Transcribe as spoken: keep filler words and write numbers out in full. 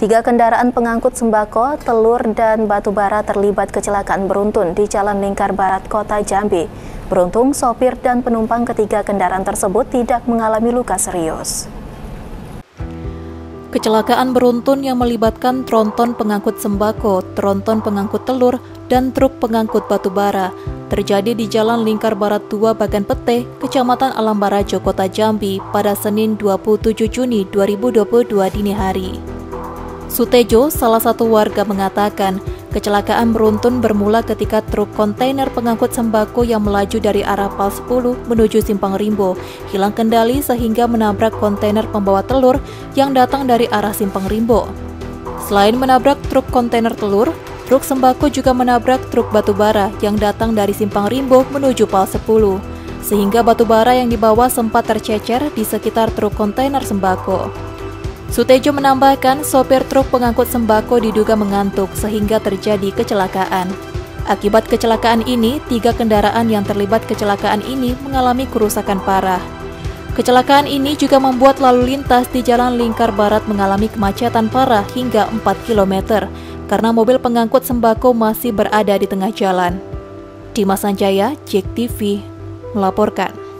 Tiga kendaraan pengangkut sembako, telur, dan batu bara terlibat kecelakaan beruntun di Jalan Lingkar Barat, Kota Jambi. Beruntung, sopir dan penumpang ketiga kendaraan tersebut tidak mengalami luka serius. Kecelakaan beruntun yang melibatkan tronton pengangkut sembako, tronton pengangkut telur, dan truk pengangkut batu bara terjadi di Jalan Lingkar Barat dua Bagan Pete, Kecamatan Alam Barajo, Kota Jambi pada Senin dua puluh tujuh Juni dua ribu dua puluh dua dini hari. Sutejo, salah satu warga, mengatakan kecelakaan beruntun bermula ketika truk kontainer pengangkut sembako yang melaju dari arah Pal sepuluh menuju Simpang Rimbo hilang kendali sehingga menabrak kontainer pembawa telur yang datang dari arah Simpang Rimbo. Selain menabrak truk kontainer telur, truk sembako juga menabrak truk batu bara yang datang dari Simpang Rimbo menuju Pal sepuluh, sehingga batu bara yang dibawa sempat tercecer di sekitar truk kontainer sembako. Sutejo menambahkan sopir truk pengangkut sembako diduga mengantuk sehingga terjadi kecelakaan. Akibat kecelakaan ini, tiga kendaraan yang terlibat kecelakaan ini mengalami kerusakan parah. Kecelakaan ini juga membuat lalu lintas di Jalan Lingkar Barat mengalami kemacetan parah hingga empat kilometer karena mobil pengangkut sembako masih berada di tengah jalan. Dimas Sanjaya, J E K T V, melaporkan.